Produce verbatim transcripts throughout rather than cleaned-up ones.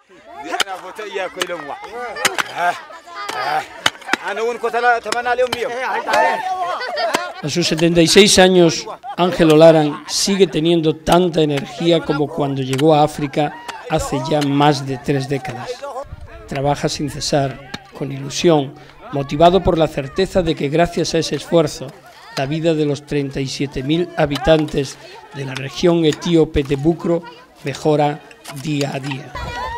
A sus setenta y seis años, Ángel Olaran sigue teniendo tanta energía como cuando llegó a África hace ya más de tres décadas. Trabaja sin cesar, con ilusión, motivado por la certeza de que gracias a ese esfuerzo, la vida de los treinta y siete mil habitantes de la región etíope de Bukro mejora día a día.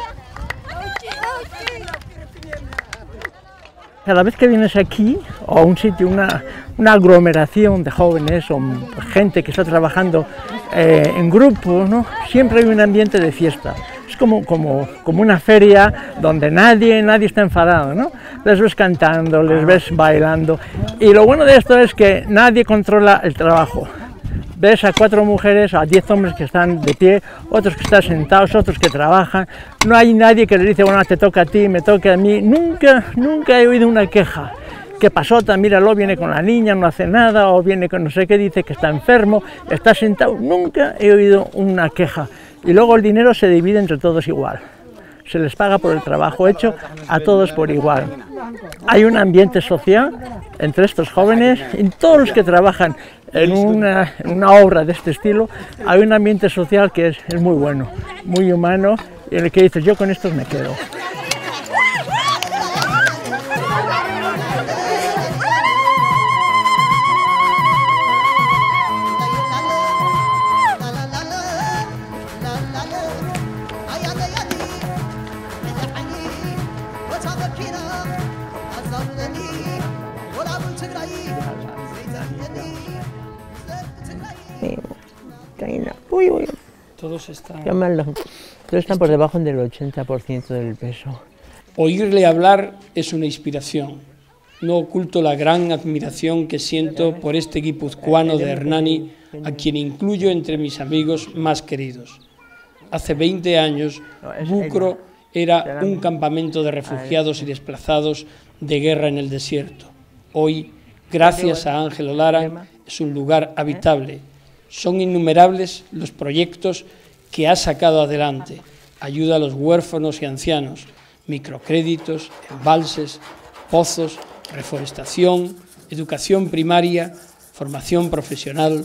Cada vez que vienes aquí, o a un sitio, una, una aglomeración de jóvenes o gente que está trabajando eh, en grupo, ¿no? Siempre hay un ambiente de fiesta. Es como, como, como una feria donde nadie, nadie está enfadado, ¿no? Les ves cantando, les ves bailando. Y lo bueno de esto es que nadie controla el trabajo. Ves a cuatro mujeres, a diez hombres que están de pie, otros que están sentados, otros que trabajan. No hay nadie que le dice, bueno, te toca a ti, me toca a mí. Nunca, nunca he oído una queja. ¿Qué pasó? Míralo, viene con la niña, no hace nada, o viene con no sé qué, dice que está enfermo, está sentado. Nunca he oído una queja. Y luego el dinero se divide entre todos igual. Se les paga por el trabajo hecho a todos por igual. Hay un ambiente social entre estos jóvenes y todos los que trabajan en una, en una obra de este estilo. Hay un ambiente social que es, es muy bueno, muy humano, y en el que dices, yo con estos me quedo. Uy, uy. Todos están... Todos están por debajo del ochenta por ciento del peso. Oírle hablar es una inspiración. No oculto la gran admiración que siento por este guipuzcoano de Hernani, a quien incluyo entre mis amigos más queridos. Hace veinte años, Bukro era un campamento de refugiados y desplazados de guerra en el desierto. Hoy, gracias a Ángel Olaran, es un lugar habitable. Son innumerables los proyectos que ha sacado adelante. Ayuda a los huérfanos y ancianos, microcréditos, embalses, pozos, reforestación, educación primaria, formación profesional.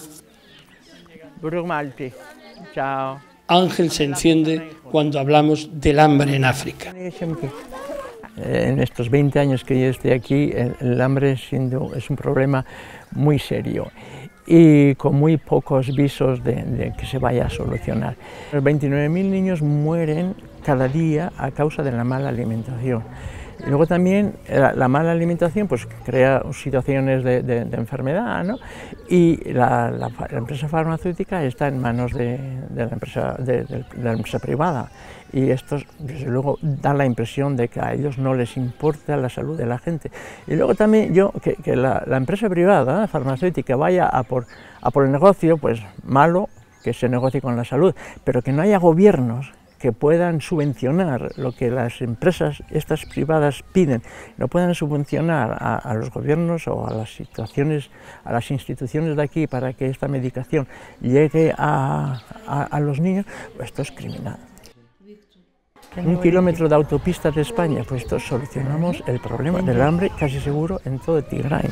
Chao. Ángel se enciende cuando hablamos del hambre en África. En estos veinte años que yo estoy aquí, el, el hambre siendo, es un problema muy serio y con muy pocos visos de, de que se vaya a solucionar. veintinueve mil niños mueren cada día a causa de la mala alimentación. Y luego también la, la mala alimentación pues, crea situaciones de, de, de enfermedad, ¿no? Y la, la, la empresa farmacéutica está en manos de, de, la empresa, de, de, de la empresa privada. Y esto, desde luego, da la impresión de que a ellos no les importa la salud de la gente. Y luego también yo, que, que la, la empresa privada, la farmacéutica, vaya a por, a por el negocio, pues malo que se negocie con la salud, pero que no haya gobiernos que puedan subvencionar lo que las empresas estas privadas piden, no puedan subvencionar a, a los gobiernos o a las situaciones, a las instituciones de aquí para que esta medicación llegue a, a, a los niños, pues esto es criminal. Un kilómetro de autopista de España, pues esto solucionamos el problema del hambre casi seguro en todo Tigray.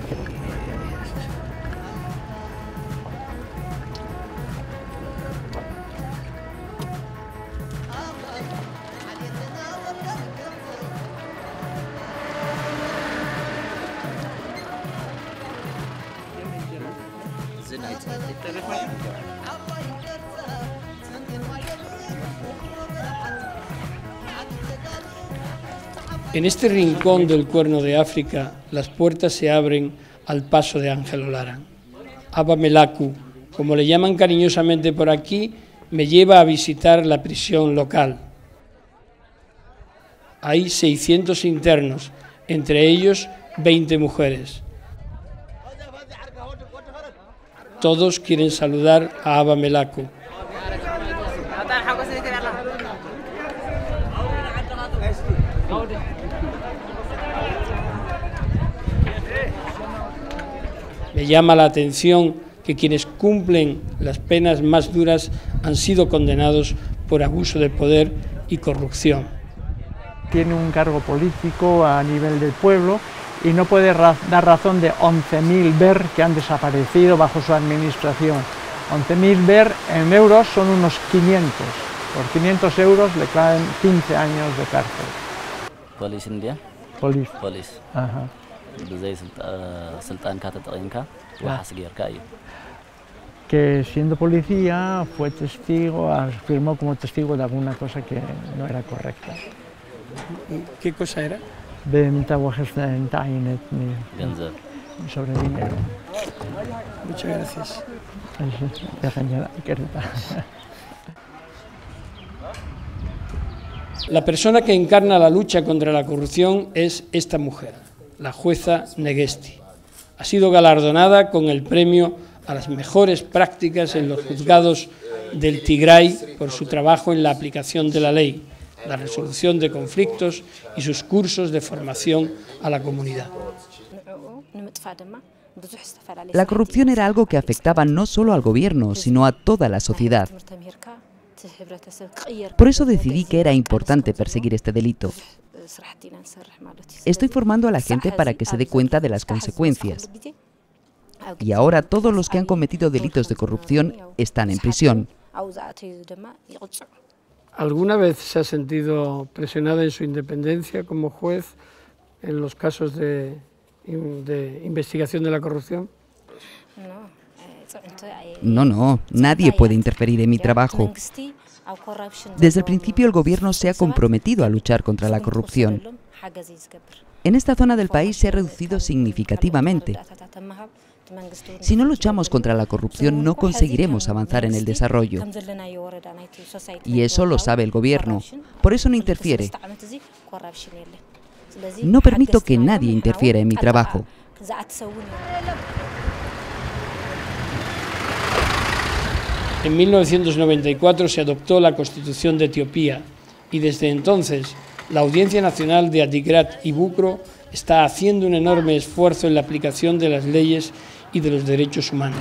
En este rincón del Cuerno de África, las puertas se abren al paso de Ángel Olaran. Aba Melaku, como le llaman cariñosamente por aquí, me lleva a visitar la prisión local. Hay seiscientos internos, entre ellos veinte mujeres. Todos quieren saludar a Aba Melaku. Me llama la atención que quienes cumplen las penas más duras han sido condenados por abuso de poder y corrupción. Tiene un cargo político a nivel del pueblo y no puede ra dar razón de once mil ber que han desaparecido bajo su administración. once mil ber en euros son unos quinientos. Por quinientos euros le caen quince años de cárcel. ፖሊስ እንዲያ Polis. ፖሊስ Ajá. ብዘይ ስልጣንካ ተጠቂምካ ወሓስ ጌርካ እዩ Que siendo policía fue testigo, afirmó como testigo de alguna cosa que no era correcta. ¿Qué cosa era? Venta Internet ገንዘብ sobre dinero. Muchas gracias. La persona que encarna la lucha contra la corrupción es esta mujer, la jueza Negesti. Ha sido galardonada con el premio a las mejores prácticas en los juzgados del Tigray por su trabajo en la aplicación de la ley, la resolución de conflictos y sus cursos de formación a la comunidad. La corrupción era algo que afectaba no solo al gobierno, sino a toda la sociedad. Por eso decidí que era importante perseguir este delito. Estoy formando a la gente para que se dé cuenta de las consecuencias. Y ahora todos los que han cometido delitos de corrupción están en prisión. ¿Alguna vez se ha sentido presionada en su independencia como juez en los casos de, de investigación de la corrupción? No, no, nadie puede interferir en mi trabajo. Desde el principio el gobierno se ha comprometido a luchar contra la corrupción. En esta zona del país se ha reducido significativamente. Si no luchamos contra la corrupción no conseguiremos avanzar en el desarrollo. Y eso lo sabe el gobierno, por eso no interfiere. No permito que nadie interfiera en mi trabajo. En mil novecientos noventa y cuatro se adoptó la Constitución de Etiopía y desde entonces la Audiencia Nacional de Adigrat y Bucro está haciendo un enorme esfuerzo en la aplicación de las leyes y de los derechos humanos.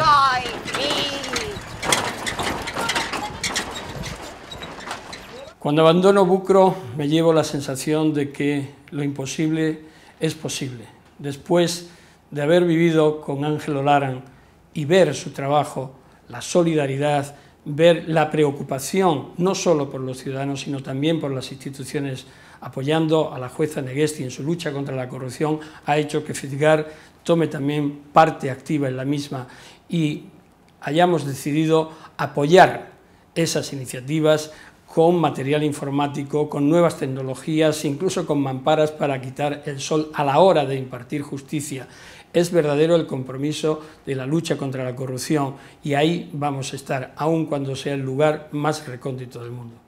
Cuando abandono Bucro me llevo la sensación de que lo imposible es posible. Después de haber vivido con Ángel Olaran y ver su trabajo, la solidaridad, ver la preocupación no solo por los ciudadanos sino también por las instituciones apoyando a la jueza Negesti en su lucha contra la corrupción, ha hecho que FIDGAR tome también parte activa en la misma y hayamos decidido apoyar esas iniciativas con material informático, con nuevas tecnologías, incluso con mamparas para quitar el sol a la hora de impartir justicia. Es verdadero el compromiso de la lucha contra la corrupción y ahí vamos a estar, aun cuando sea el lugar más recóndito del mundo.